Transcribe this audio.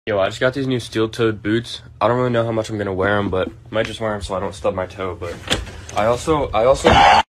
Yo, I just got these new steel-toed boots. I don't really know how much I'm gonna wear them, but I might just wear them so I don't stub my toe. But I also